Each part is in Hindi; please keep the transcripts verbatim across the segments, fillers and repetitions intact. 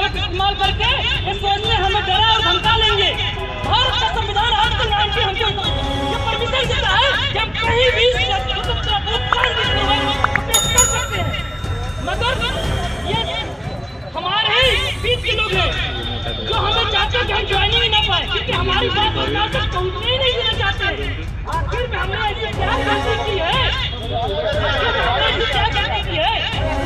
का इस्तेमाल करके इस फौज ने हमें डरा और धमका लेंगे। भारत का संविधान आर्टिकल नाइनटी हमको ये परमिशन देता है कि हम कहीं भी कर सकते हैं, मगर ये हमारे ही बीच के लोग हैं जो हमें चाहते हैं कि हम ज्वाइनिंग ही ना पाए, क्योंकि हमारी बात सरकार तक पहुंचने ही नहीं देना चाहते। आखिर में हमने ऐसी क्या गलती की है, आखिर में हमने ऐसी क्या गलती की है।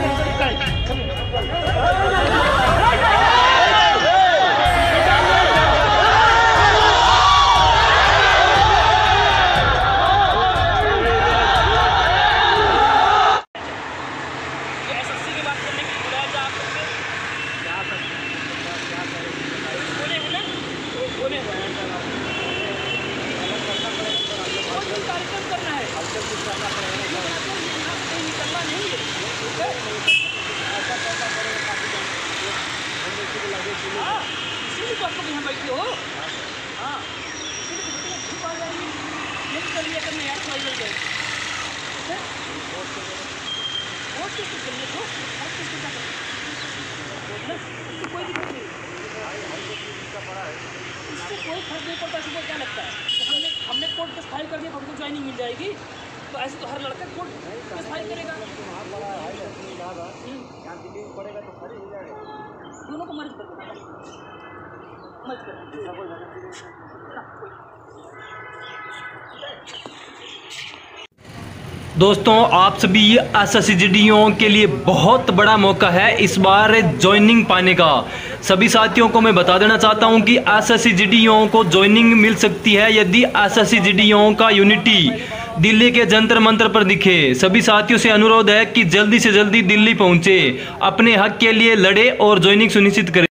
कोई फर्क नहीं पड़ता, इसको क्या लगता है हमने हमने कोर्ट केस फाइल कर दिया, हमको ज्वाइनिंग मिल जाएगी। तो ऐसे तो हर लड़का कोर्ट केस फाइल करेगा, दोनों को मर्ज कर मर्ज कर दोस्तों, आप सभी S S C G D ओ के लिए बहुत बड़ा मौका है इस बार ज्वाइनिंग पाने का। सभी साथियों को मैं बता देना चाहता हूं कि S S C G D ओ को ज्वाइनिंग मिल सकती है यदि S S C G D ओ का यूनिटी दिल्ली के जंतर मंतर पर दिखे। सभी साथियों से अनुरोध है कि जल्दी से जल्दी दिल्ली पहुंचे, अपने हक के लिए लड़े और ज्वाइनिंग सुनिश्चित करें।